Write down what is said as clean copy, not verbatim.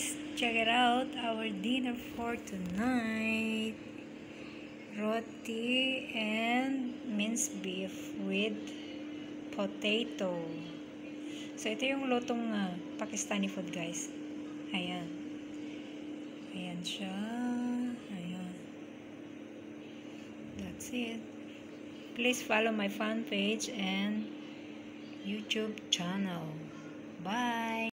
guys, check it out, our dinner for tonight. Roti and minced beef with potato. So ito yung lutong Pakistani food, guys. Ayan. Ayan siya. Ayan. That's it. Please follow my fan page and YouTube channel. Bye!